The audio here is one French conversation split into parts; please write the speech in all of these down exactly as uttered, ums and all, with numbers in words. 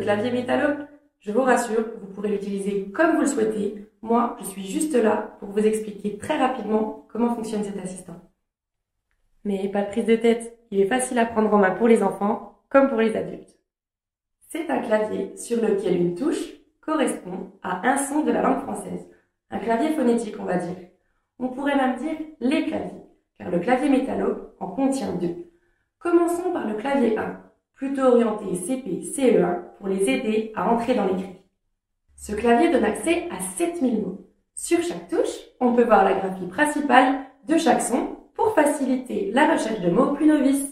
clavier métallo? Je vous rassure, vous pourrez l'utiliser comme vous le souhaitez. Moi, je suis juste là pour vous expliquer très rapidement comment fonctionne cet assistant. Mais pas de prise de tête, il est facile à prendre en main pour les enfants comme pour les adultes. C'est un clavier sur lequel une touche correspond à un son de la langue française. Un clavier phonétique, on va dire. On pourrait même dire les claviers, car le clavier métallo en contient deux. Commençons par le clavier un, plutôt orienté C P C E un pour les aider à entrer dans l'écrit. Ce clavier donne accès à sept mille mots. Sur chaque touche, on peut voir la graphie principale de chaque son pour faciliter la recherche de mots plus novices.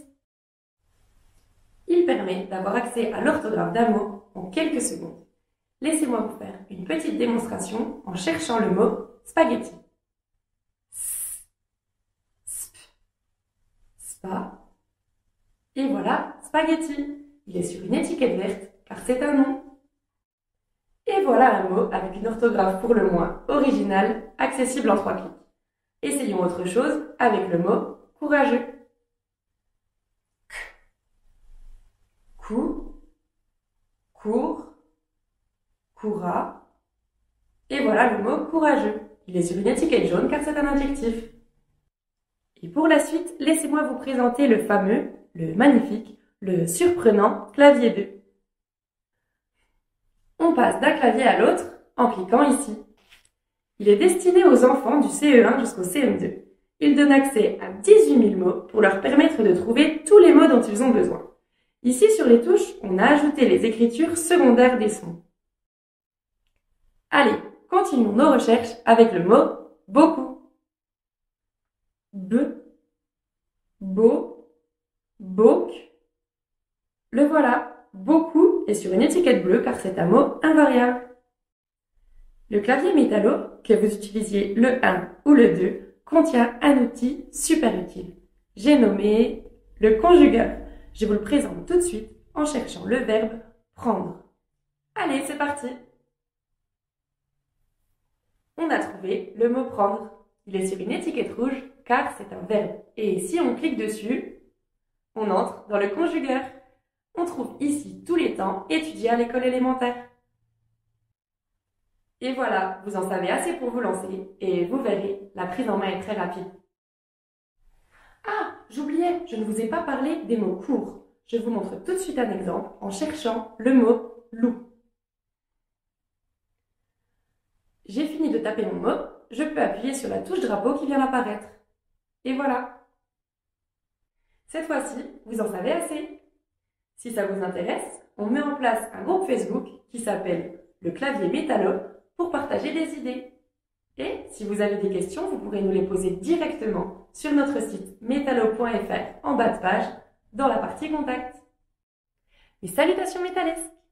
Il permet d'avoir accès à l'orthographe d'un mot en quelques secondes. Laissez-moi vous faire une petite démonstration en cherchant le mot spaghetti. S, sp, spa. Et voilà, spaghetti. Il est sur une étiquette verte car c'est un nom. Et voilà un mot avec une orthographe pour le moins originale, accessible en trois clics. Essayons autre chose avec le mot courageux. Cou, court, coura. Et voilà le mot courageux. Il est sur une étiquette jaune car c'est un adjectif. Et pour la suite, laissez-moi vous présenter le fameux, le magnifique, le surprenant clavier deux. On passe d'un clavier à l'autre en cliquant ici. Il est destiné aux enfants du C E un jusqu'au C M deux. Il donne accès à dix-huit mille mots pour leur permettre de trouver tous les mots dont ils ont besoin. Ici, sur les touches, on a ajouté les écritures secondaires des sons. Allez, continuons nos recherches avec le mot « beaucoup ». B, beau, bouc. Le voilà, « beaucoup » est sur une étiquette bleue car c'est un mot invariable. Le clavier métallo, que vous utilisiez le un ou le deux, contient un outil super utile. J'ai nommé le conjugueur. Je vous le présente tout de suite en cherchant le verbe prendre. Allez, c'est parti! On a trouvé le mot prendre. Il est sur une étiquette rouge car c'est un verbe. Et si on clique dessus, on entre dans le conjugueur. On trouve ici tous les temps étudiés à l'école élémentaire. Et voilà, vous en savez assez pour vous lancer et vous verrez, la prise en main est très rapide. Ah, j'oubliais, je ne vous ai pas parlé des mots courts. Je vous montre tout de suite un exemple en cherchant le mot loup. J'ai fini de taper mon mot, je peux appuyer sur la touche drapeau qui vient d'apparaître. Et voilà. Cette fois-ci, vous en savez assez. Si ça vous intéresse, on met en place un groupe Facebook qui s'appelle le clavier métallo pour partager des idées. Et si vous avez des questions, vous pourrez nous les poser directement sur notre site métallo point F R en bas de page, dans la partie contact. Et salutations métallesques!